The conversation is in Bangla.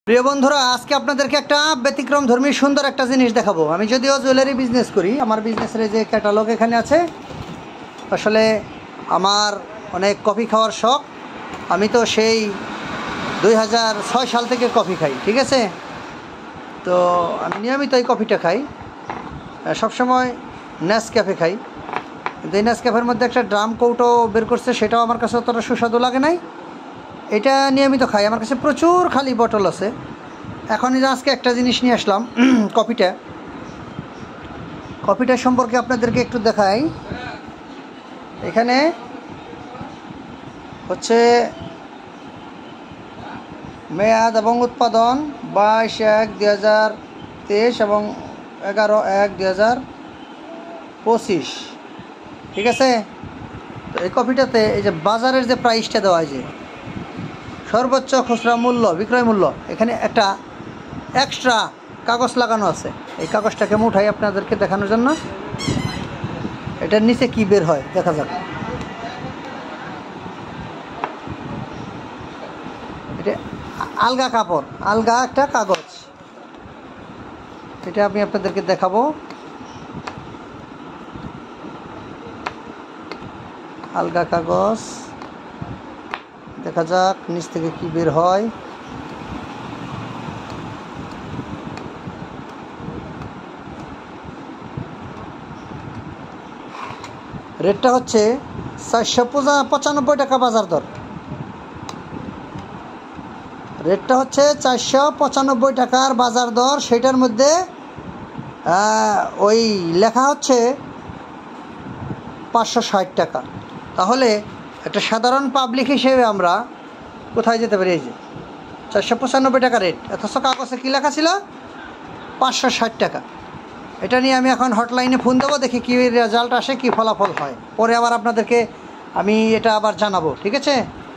প্রিয় বন্ধুরা, আজকে আপনাদেরকে একটা ব্যতিক্রম ধর্মী সুন্দর একটা জিনিস দেখাবো। আমি যদিও জুয়েলারি বিজনেস করি, আমার বিজনেসের যে ক্যাটালগ এখানে আছে। আসলে আমার অনেক কফি খাওয়ার শখ। আমি তো সেই 2006 সাল থেকে কফি খাই, ঠিক আছে। তো আমি নিয়মিত এই কফিটা খাই, সবসময় নেসক্যাফে খাই। কিন্তু এই নেসক্যাফের মধ্যে একটা ড্রাম কৌটো বের করছে, সেটাও আমার কাছে অতটা সুস্বাদু লাগে নাই। এটা নিয়মিত খাই, আমার কাছে প্রচুর খালি বটল আছে। এখন আজকে একটা জিনিস নিয়ে আসলাম, কফিটা সম্পর্কে আপনাদেরকে একটু দেখাই। এখানে হচ্ছে মেয়াদ এবং উৎপাদন 22/1/2023 এবং 11/1/2025, ঠিক আছে। তো এই কফিটাতে এই যে বাজারের যে প্রাইসটা দেওয়া হয়, যে সর্বোচ্চ খুচরা মূল্য, বিক্রয় মূল্য, এখানে একটা এক্সট্রা কাগজ লাগানো আছে। এই কাগজটাকে উঠাই আপনাদেরকে দেখানোর জন্য। এটার নিচে কি বের হয় দেখা যাক। এটা আলগা কাপড়, আলগা একটা কাগজ। এটা আমি আপনাদেরকে দেখাবো। আলগা কাগজ, দেখা যাক নিচ থেকে কি বের হয়। রেটটা হচ্ছে 495 টাকা বাজার দর। রেটটা হচ্ছে 495 টাকার বাজার দর। সেটার মধ্যে ওই লেখা হচ্ছে 560 টাকা। তাহলে একটা সাধারণ পাবলিক হিসেবে আমরা কোথায় যেতে পারি? এই যে 495 টাকা রেট, অথচ কাগজে কী লেখা ছিল 560 টাকা। এটা নিয়ে আমি এখন হটলাইনে ফোন দেবো, দেখি কী রেজাল্ট আসে, কী ফলাফল হয়। পরে আবার আপনাদেরকে আমি এটা আবার জানাবো, ঠিক আছে।